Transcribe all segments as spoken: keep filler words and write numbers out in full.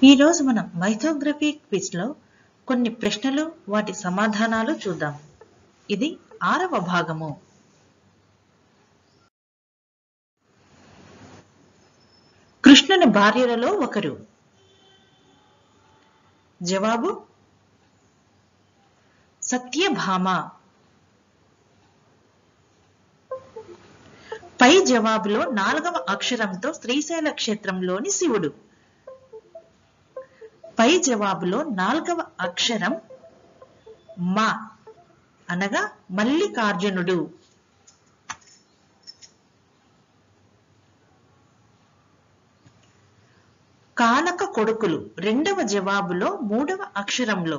ఈ రోజు మనం మైథోగ్రఫీ క్విజ్ లో కొన్ని ప్రశ్నలు వాటి సమాధానాలు చూద్దాం. ఇది ఆరవ భాగము. కృష్ణుని భార్యలలో ఒకరు. జవాబు సత్యభామ. పై జవాబులో నాలుగవ అక్షరంతో శ్రీశైల క్షేత్రంలోని శివుడు. పై జవాబులో నాలుగవ అక్షరం మా అనగా మల్లికార్జునుడు. కానక కొడుకులు రెండవ జవాబులో మూడవ అక్షరంలో.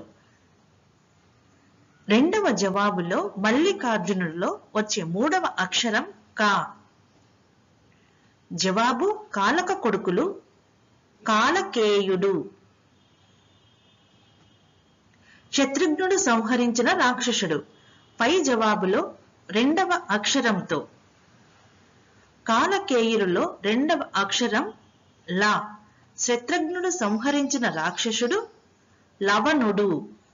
రెండవ జవాబులో మల్లికార్జునుడిలో వచ్చే మూడవ అక్షరం కా. జవాబు కాలక కొడుకులు కాలకేయుడు. శత్రుఘ్నుడు సంహరించిన రాక్షసుడు. పై జవాబులో రెండవ అక్షరంతో. కాలకేయులలో రెండవ అక్షరం లా. శత్రుఘ్నుడు సంహరించిన రాక్షసుడు లవణుడు.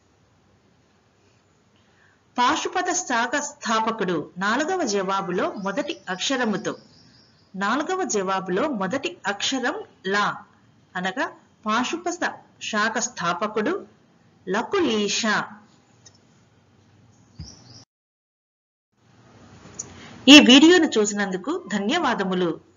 పాశుపత శాఖ స్థాపకుడు నాలుగవ జవాబులో మొదటి అక్షరముతో. నాలుగవ జవాబులో మొదటి అక్షరం లా అనగా పాశుపత శాఖ స్థాపకుడు లకులీష. ఈ వీడియోను చూసినందుకు ధన్యవాదములు.